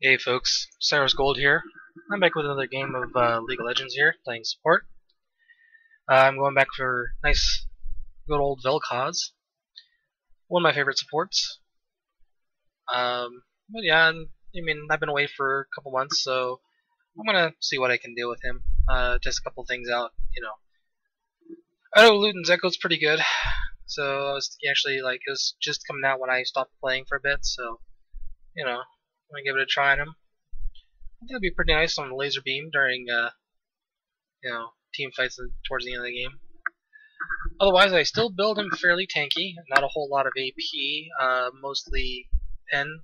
Hey folks, Cyrus Gold here. I'm back with another game of League of Legends here, playing support. I'm going back for nice, good old Vel'Koz, one of my favorite supports. But yeah, I mean, I've been away for a couple months, so I'm gonna see what I can do with him. Test a couple things out, you know. I know Luden's Echo's pretty good, so I was actually like, it was just coming out when I stopped playing for a bit, so, you know, I'm gonna give it a try on him. I think it'd be pretty nice on the laser beam during, team fights towards the end of the game. Otherwise, I still build him fairly tanky. Not a whole lot of AP, mostly pen.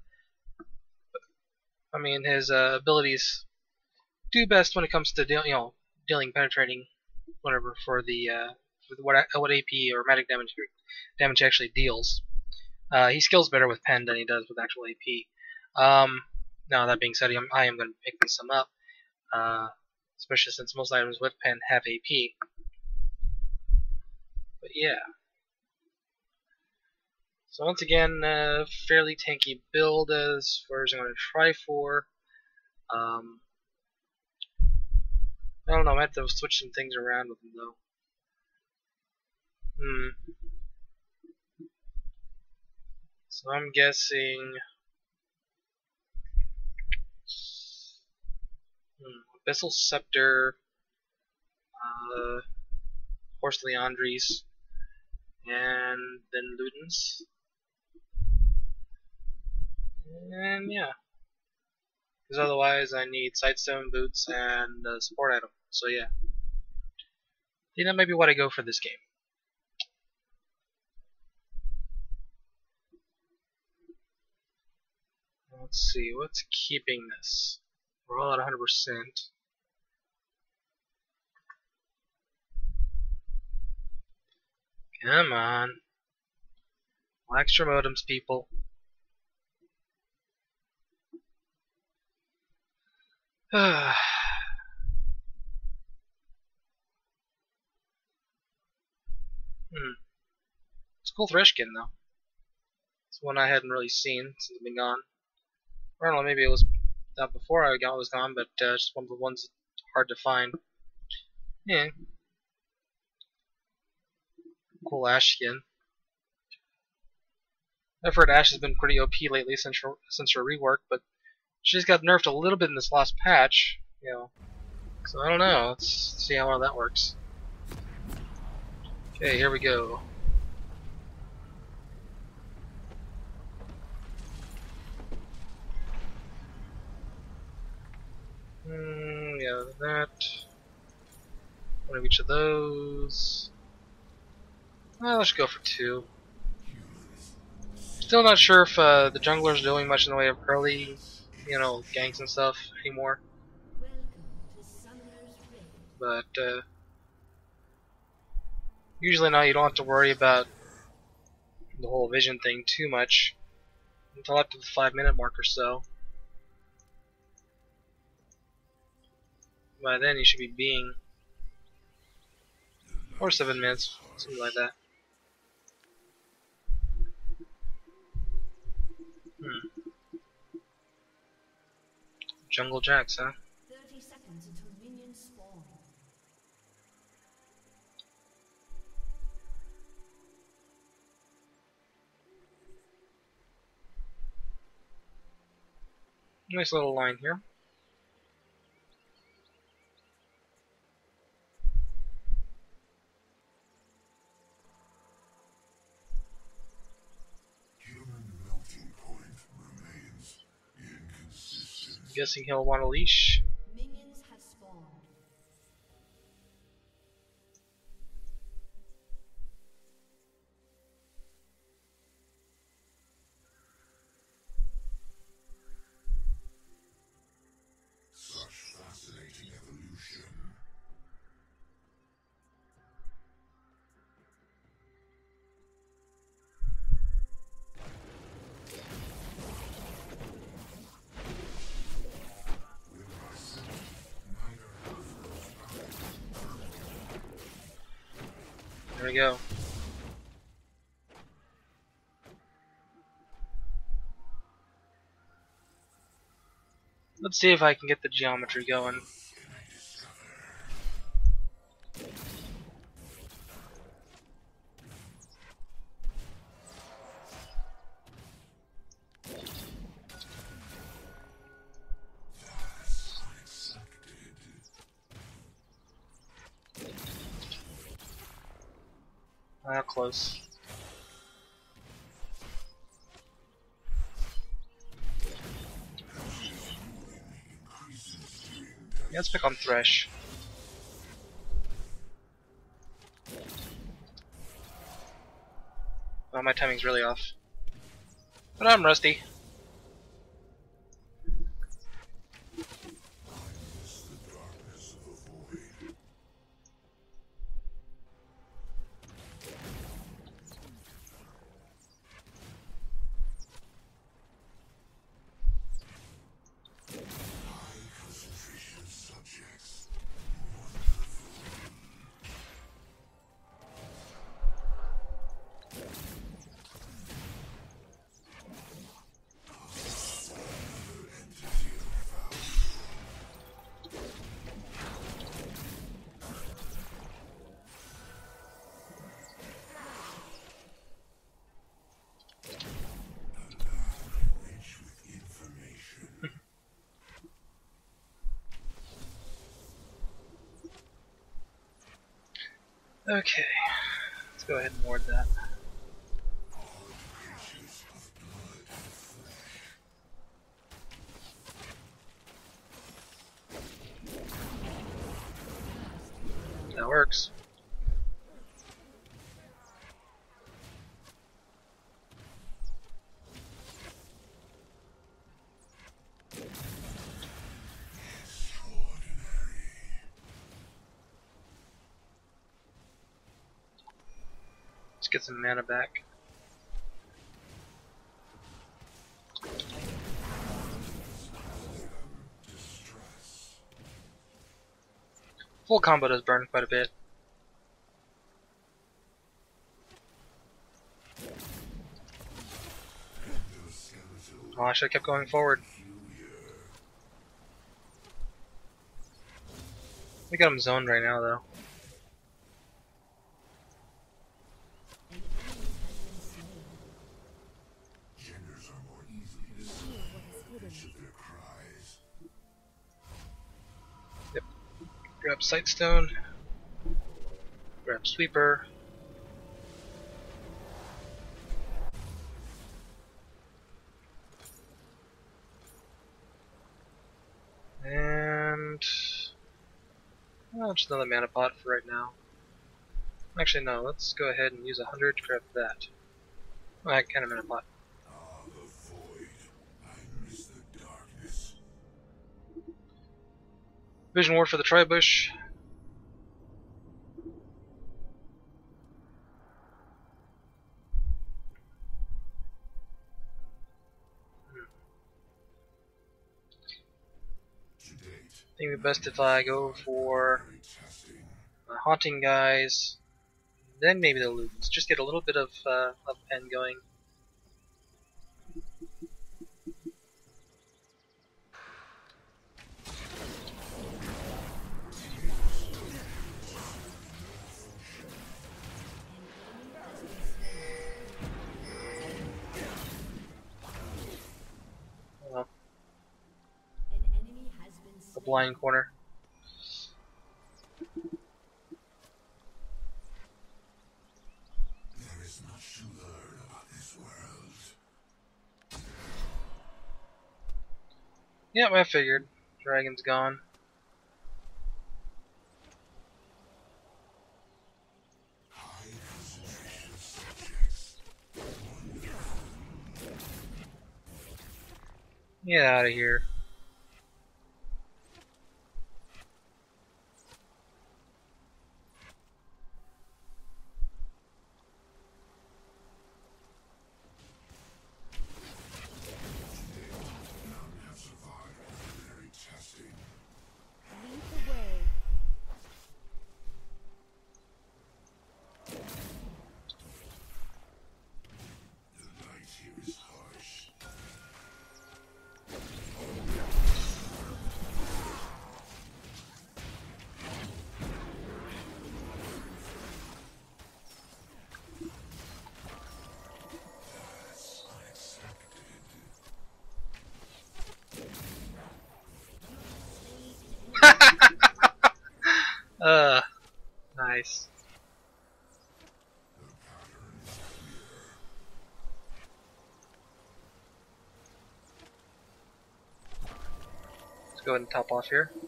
I mean, his abilities do best when it comes to dealing penetrating, whatever for the what AP or magic damage actually deals. He skills better with pen than he does with actual AP. Now that being said, I am going to be picking some up, especially since most items with pen have AP. But yeah. So once again, fairly tanky build as far as I'm going to try for. I don't know, I might have to switch some things around with him though. So I'm guessing Abyssal Scepter, Horse Leandries, and then Ludens. And yeah. Because otherwise I need Sightstone, Boots, and support item. So yeah. I think that might be what I go for this game. Let's see, what's keeping this? We're all at 100%. Come on. Relax your modems, people. It's a cool Threshkin, though. It's one I hadn't really seen since I've been gone. I don't know, maybe it was that before I was gone, but just one of the ones that's hard to find. Yeah. Cool Ashe skin. I've heard Ashe has been pretty OP lately since her rework, but she just got nerfed a little bit in this last patch, you know. So I don't know. Let's see how well that works. Okay, here we go. Yeah, that. One of each of those. Well, let's go for 2. Still not sure if the jungler's doing much in the way of early, ganks and stuff anymore. But usually now you don't have to worry about the whole vision thing too much until up to the 5-minute mark or so. By then you should be being, or 7 minutes, something like that. Jungle Jacks, huh? 30 seconds until minions spawn. Nice little line here. I'm guessing he'll want a leash. Minions have spawned. Such fascinating evolution. There we go. Let's see if I can get the geometry going. Close. Yeah, let's pick on Thresh. Oh, my timing's really off. But I'm rusty. Okay, let's go ahead and ward that. That works. Let's get some mana back. Full combo does burn quite a bit. Oh, I should have kept going forward. We got him zoned right now, though. Yep. Grab Sightstone. Grab Sweeper. And well, just another mana pot for right now. Actually, no. Let's go ahead and use 100 to grab that. Oh, I kind of mana pot. Ah, the void. I miss the darkness. Vision Ward for the Tribush. To date, I think it'd be best if I go for very testing. Haunting Guys, then maybe the Ludens. Just get a little bit of pen going. An enemy has been The slain. blind corner. There is much to learn about this world. Yep, I figured. Dragon's gone. High concentration subjects. Get out of here. None have survived ordinary testing. Lead the way. The light here is harsh. Nice. Let's go ahead and top off here.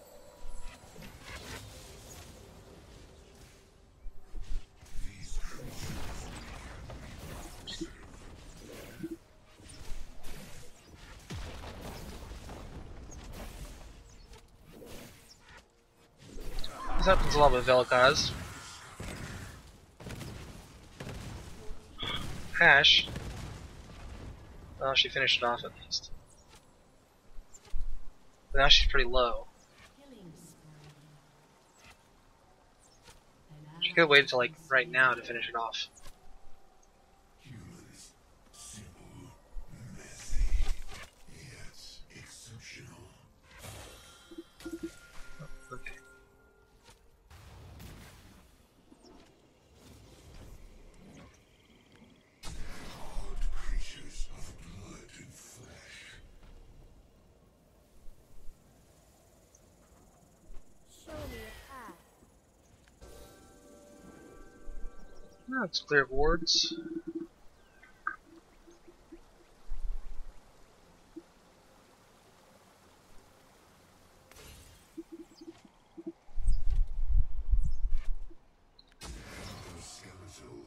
This happens a lot with Vel'Koz. Hash. Well, she finished it off at least. But now she's pretty low. She could have waited till like right now to finish it off. Humans, simple, messy, yet exceptional. Okay. Hard creatures of blood and flesh. Show me a path. Now let's clear wards. Skeletal.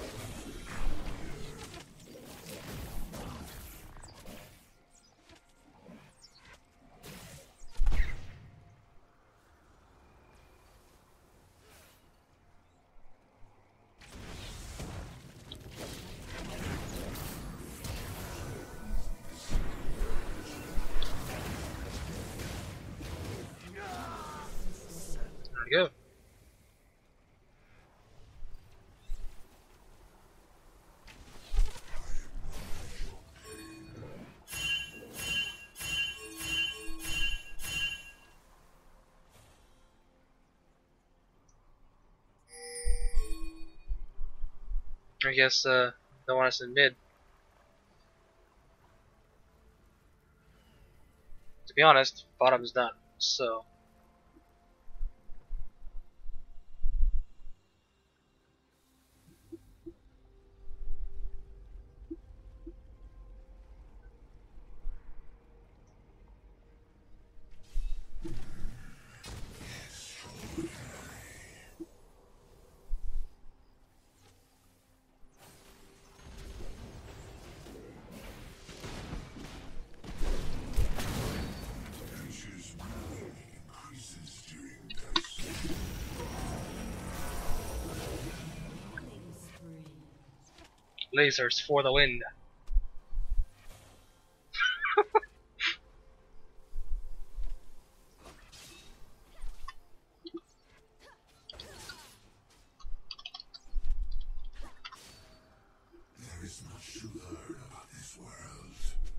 There we go. I guess they want us in mid. To be honest, bottom's done, so Creatures' memory increases during dusk. lasers for the win. There is much to learn about this world.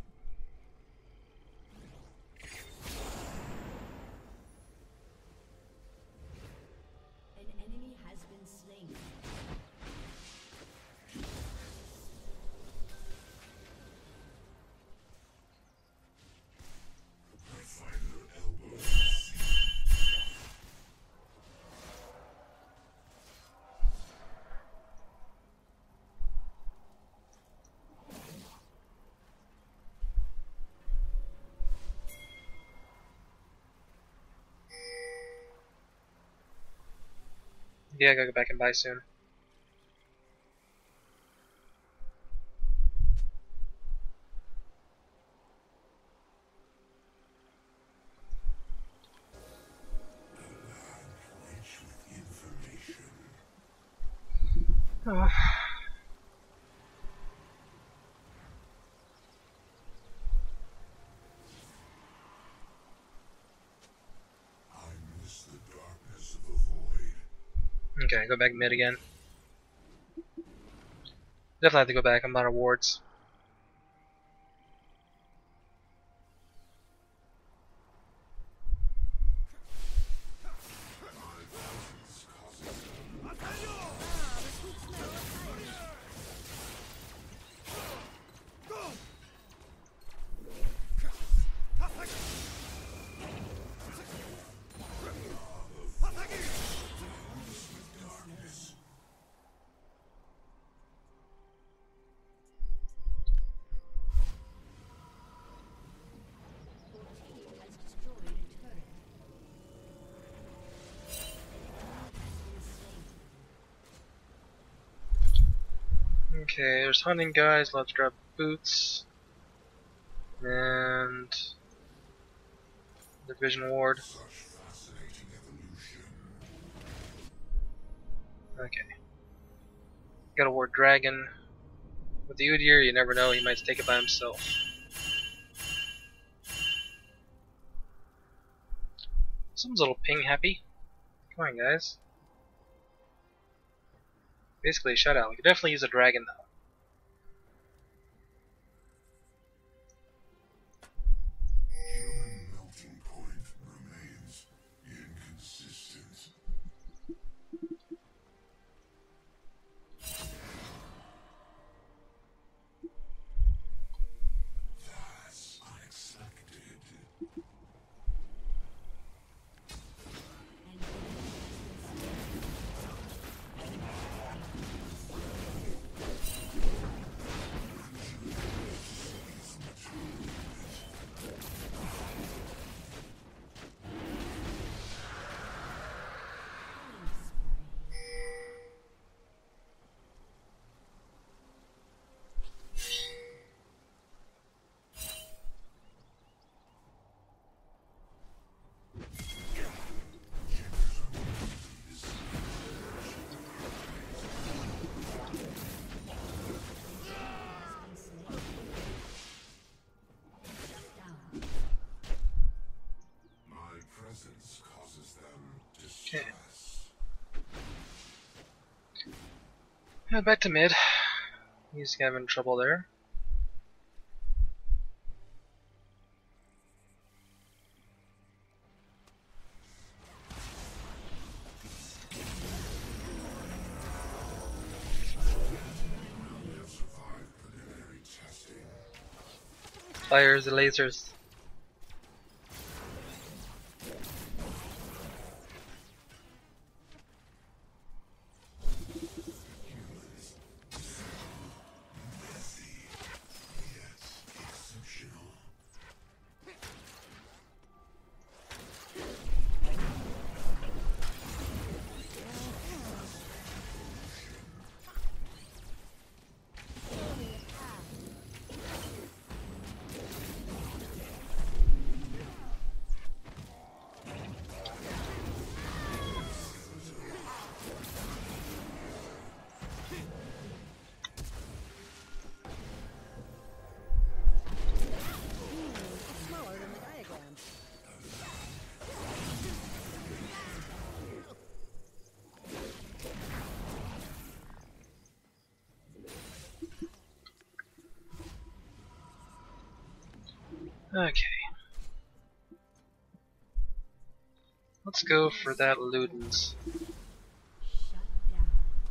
An enemy has been slain. I find their elbows. Yeah, I gotta go back and buy soon. Rich with information. Oh. I miss the darkness of the void. Okay, go back mid again. Definitely have to go back. I'm out of wards. Okay, there's hunting guys. Let's grab boots and the vision ward. Such fascinating evolution. Okay. Got a ward dragon. With the Udyr, you never know, he might take it by himself. Someone's a little ping happy. Come on, guys. Basically a shutout. We could definitely use a dragon though. Human melting point remains inconsistent. That's unexpected. My presence causes them distress. Back to mid. He's having trouble there. We have survived preliminary testing. Fires the lasers. Exceptional. Smaller than the diagram. Okay. Let's go for that Ludens. Shut down.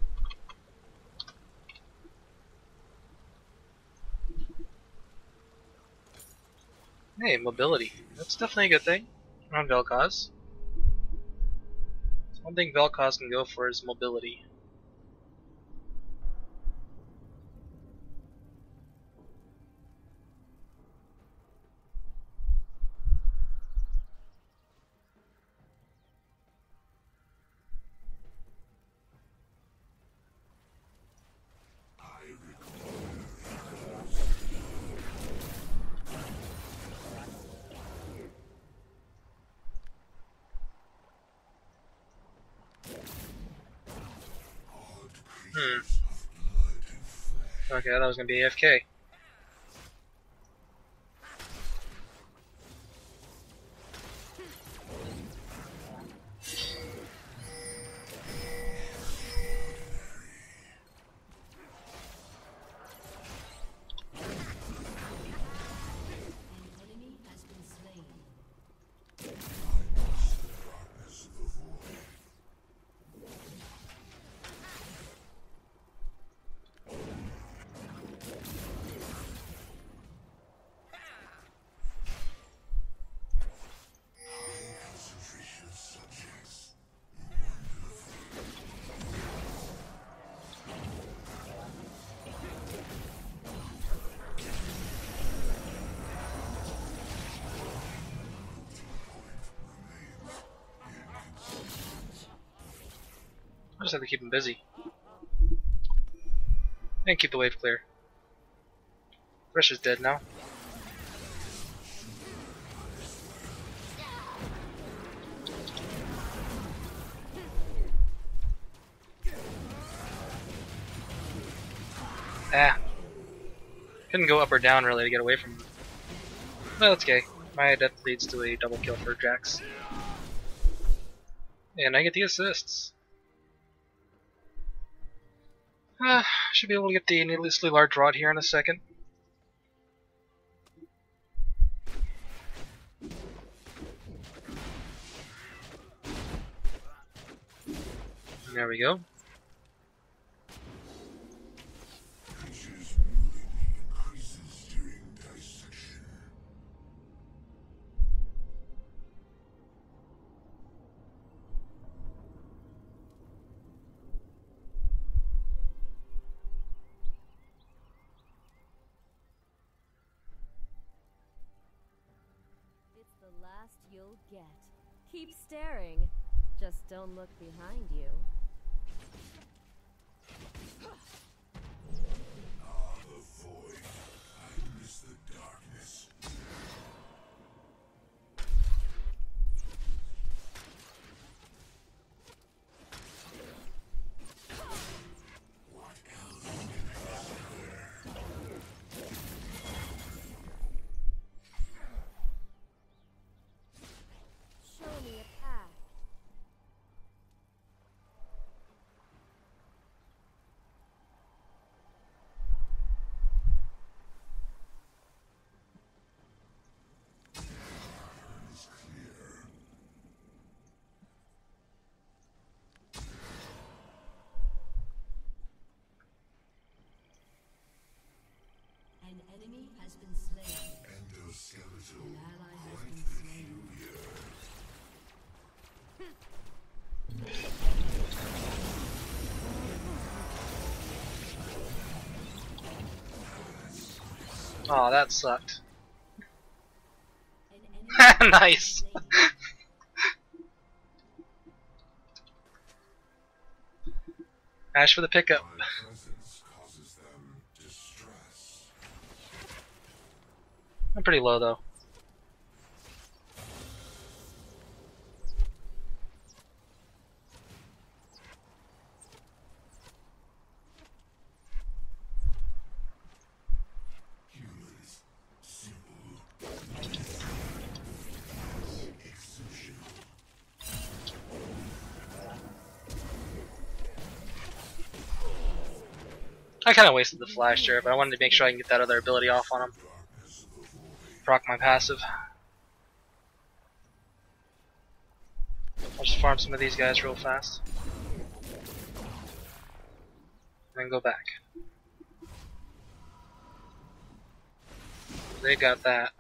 Hey, mobility. That's definitely a good thing on Vel'Koz. One thing Vel'Koz can go for is mobility. I require odd creatures of blood and flesh. Okay, I thought it was gonna be AFK. An enemy has been slain. Darkness of the void. High concentration of subjects. I just have to keep him busy. And keep the wave clear. Thresh is dead now. Ah. Couldn't go up or down really to get away from him. Well, that's okay. My death leads to a double kill for Jax. And I get the assists. Should be able to get the needlessly large rod here in a second. There we go. Creature's moving increases during dissection. It's the last you'll get. Keep staring. Just don't look behind you. Ah, the void. I miss the darkness. What else can I offer? Show me a path. It's clear. An enemy has been slain. Endoskeletal. An ally has Quite been the slain. peculiar. Aw, that sucked. An enemy Nice! slain. Ash for the pickup. My presence causes them distress. I'm pretty low though. Humans. Simple. Exceptional. I kinda wasted the flash there, but I wanted to make sure I can get that other ability off on him. Darkness of the void. Proc my passive. I'll just farm some of these guys real fast. Then go back. They got that.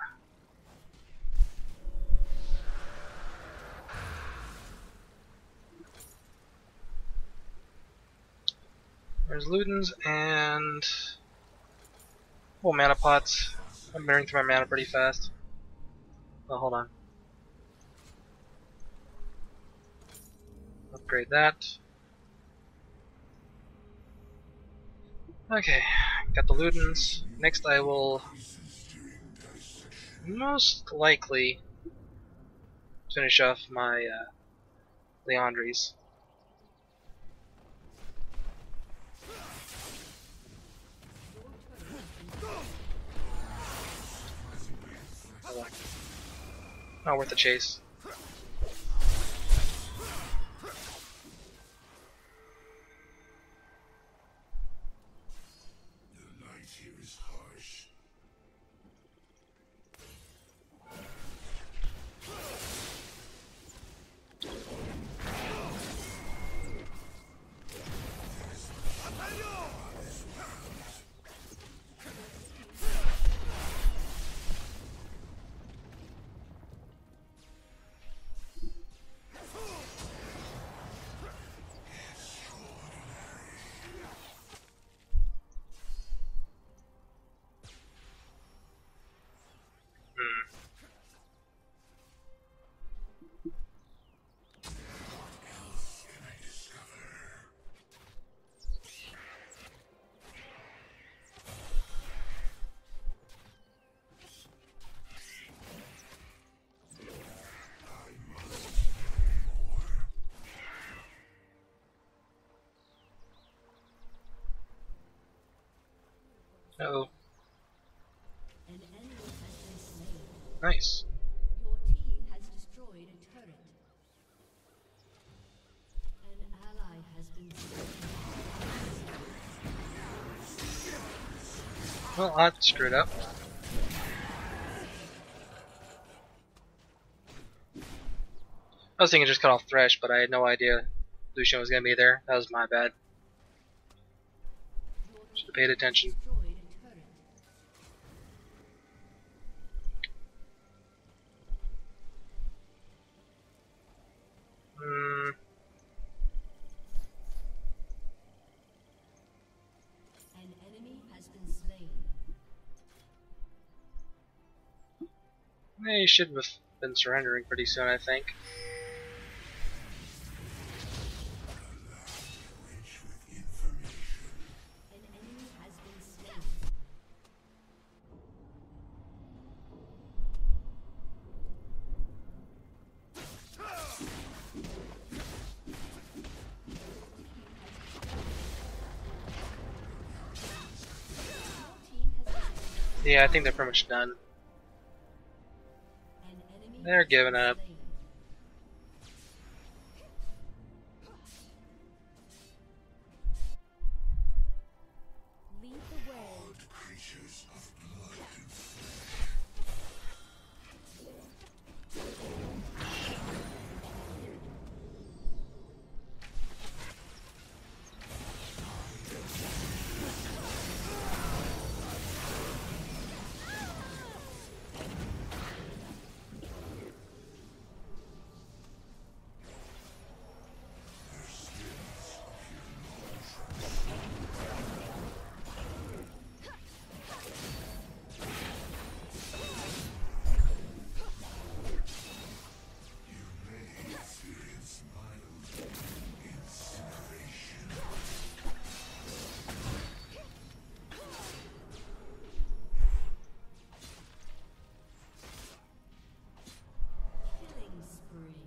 There's Ludens and mana pots. I'm burning through my mana pretty fast. Oh, hold on. Upgrade that. Okay, got the Ludens. Next I will Increases during dissection. most likely finish off my Leandries. Not worth the chase. The light here is harsh. Uh-oh. An enemy has been slain. Nice. Your team has destroyed a turret. An ally has been slain. Well, I screwed up. I was thinking just cut off Thresh, but I had no idea Lucian was gonna be there. That was my bad. Should have paid attention. Destroyed a turret. Hmm. An enemy has been slain. He should have been surrendering pretty soon, I think. Rich with information. An enemy has been slain. Yeah, I think they're pretty much done. An enemy They're has giving been up. slain. Lead the way. Odd creatures of blood and experience mild incineration. Killing spree.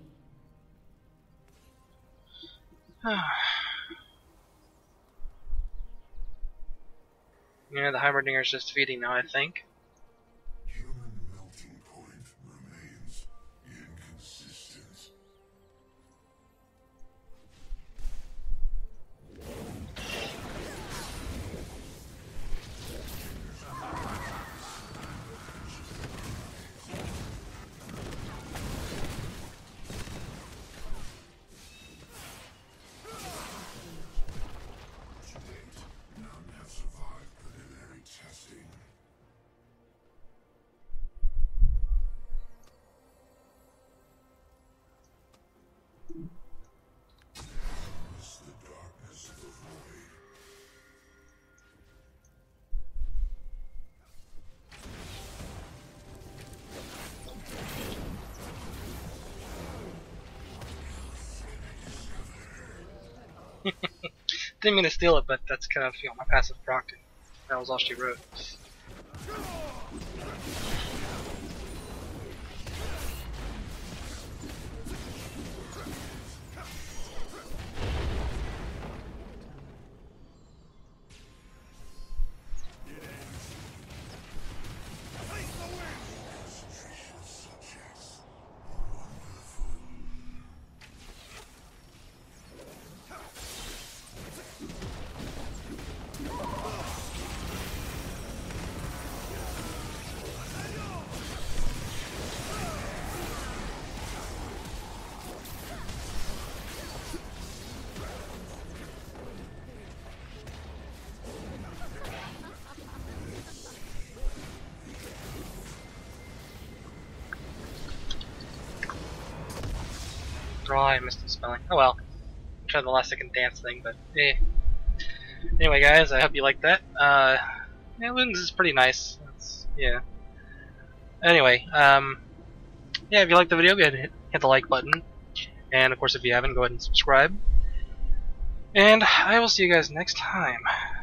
Yeah, the Heimerdinger's just feeding now, I think. Human melting point remains inconsistent. To date, none have survived preliminary testing. Is the darkness of the void. Didn't mean to steal it, but that's kind of my passive proc. That was all she wrote. Concentration subjects. Wonderful. Oh, I missed the spelling. Oh well. Tried the last second dance thing, but eh. Anyway, guys, I hope you liked that. Yeah, Luden's is pretty nice. Yeah. Anyway, yeah, if you liked the video, go ahead and hit the like button. And of course, if you haven't, go ahead and subscribe. And I will see you guys next time.